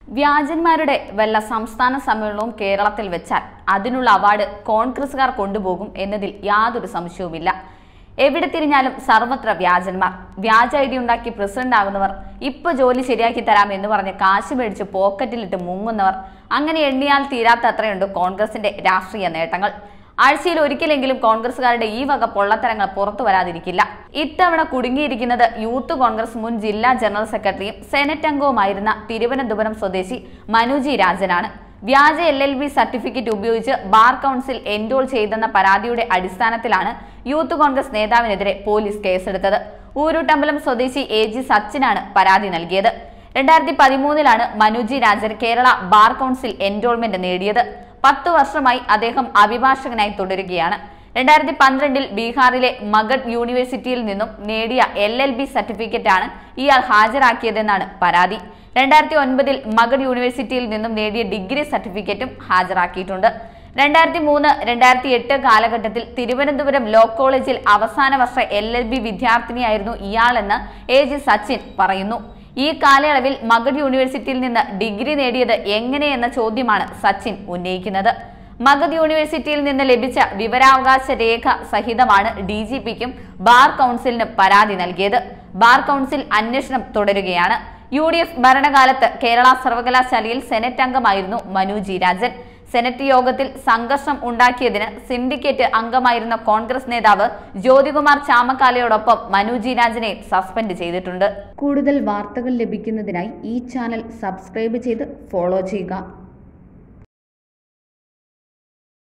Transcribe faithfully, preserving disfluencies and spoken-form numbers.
വ്യാജന്മാരുടെ വല്ല സംസ്ഥാന സമ്മേളനവും കേരളത്തിൽ വെച്ചാൽ അതിനുള്ള അവാർഡ് കോൺഗ്രസുകാർ കൊണ്ടുപോകും എന്നതിൽ യാതൊരു സംശയവുമില്ല. എവിടെ തിരിഞ്ഞാലും സർവത്ര വ്യാജന്മാർ. വ്യാജ ഐ ഡി ഉണ്ടാക്കി പ്രസിഡന്റ് ആകുന്നവർ, ഇപ്പൊ ജോലി ശരിയാക്കി തരാം എന്ന് പറഞ്ഞ് കാശ് മേടിച്ച് പോക്കറ്റിലിട്ട് മുങ്ങുന്നവർ, അങ്ങനെ എണ്ണിയാൽ തീരാത്ത അത്രയുണ്ട് കോൺഗ്രസിന്റെ രാഷ്ട്രീയ നേട്ടങ്ങൾ. ആഴ്ചയിൽ ഒരിക്കലെങ്കിലും കോൺഗ്രസുകാരുടെ ഈ വക പൊള്ളത്തരങ്ങൾ പുറത്തു വരാതിരിക്കില്ല. ഇത്തവണ കുടുങ്ങിയിരിക്കുന്നത് യൂത്ത് കോൺഗ്രസ് മുൻ ജില്ലാ ജനറൽ സെക്രട്ടറിയും സെനറ്റ് അംഗവുമായിരുന്ന തിരുവനന്തപുരം സ്വദേശി മനുജി രാജനാണ്. വ്യാജ എൽ എൽ ബി സർട്ടിഫിക്കറ്റ് ഉപയോഗിച്ച് ബാർ കൗൺസിൽ എൻറോൾ ചെയ്തെന്ന പരാതിയുടെ അടിസ്ഥാനത്തിലാണ് യൂത്ത് കോൺഗ്രസ് നേതാവിനെതിരെ പോലീസ് കേസെടുത്തത്. ഊരുട്ടമ്പലം സ്വദേശി എ ജി സച്ചിനാണ് പരാതി നൽകിയത്. രണ്ടായിരത്തി പതിമൂന്നിലാണ് Manuji Rajan Kerala bar council enrolment നേടിയത്. പത്തു വർഷമായി അദ്ദേഹം അഭിഭാഷകനായി തുടരുകയാണ്. രണ്ടായിരത്തി പന്ത്രണ്ടിൽ ബീഹാറിലെ മഗധ് യൂണിവേഴ്സിറ്റിയിൽ നിന്നും നേടിയ എൽ എൽ ബി സർട്ടിഫിക്കറ്റാണ് ഇയാൾ ഹാജരാക്കിയതെന്നാണ് പരാതി. രണ്ടായിരത്തി ഒൻപതിൽ മഗധ് യൂണിവേഴ്സിറ്റിയിൽ നിന്നും നേടിയ ഡിഗ്രി സർട്ടിഫിക്കറ്റും ഹാജരാക്കിയിട്ടുണ്ട്. രണ്ടായിരത്തി മൂന്ന് രണ്ടായിരത്തി എട്ട് കാലഘട്ടത്തിൽ തിരുവനന്തപുരം ലോ കോളേജിൽ അവസാന വർഷ എൽ എൽ ബി വിദ്യാർത്ഥിനിയായിരുന്നു ഇയാളെന്ന് എ ജി സച്ചിൻ പറയുന്നു. ഈ കാലയളവിൽ മഗധ് യൂണിവേഴ്സിറ്റിയിൽ നിന്ന് ഡിഗ്രി നേടിയത് എങ്ങനെയെന്ന ചോദ്യമാണ് സച്ചിൻ ഉന്നയിക്കുന്നത്. മഗധ് യൂണിവേഴ്സിറ്റിയിൽ നിന്ന് ലഭിച്ച വിവരാവകാശ രേഖ സഹിതമാണ് ഡി ജി പിക്കും ബാർ കൗൺസിലിനും പരാതി നൽകിയത്. ബാർ കൗൺസിൽ അന്വേഷണം തുടരുകയാണ്. യു ഡി എഫ് ഭരണകാലത്ത് കേരള സർവകലാശാലയിൽ സെനറ്റ് അംഗമായിരുന്നു മനുജി രാജൻ. സെനറ്റ് യോഗത്തിൽ സംഘർഷം ഉണ്ടാക്കിയതിന് സിൻഡിക്കേറ്റ് അംഗമായിരുന്ന കോൺഗ്രസ് നേതാവ് ജ്യോതികുമാർ ചാമക്കാലയോടൊപ്പം മനുജി രാജനെ സസ്പെൻഡ് ചെയ്തിട്ടുണ്ട്. കൂടുതൽ വാർത്തകൾ ലഭിക്കുന്നതിനായി ഈ ചാനൽ സബ്സ്ക്രൈബ് ചെയ്ത് ഫോളോ ചെയ്യുക.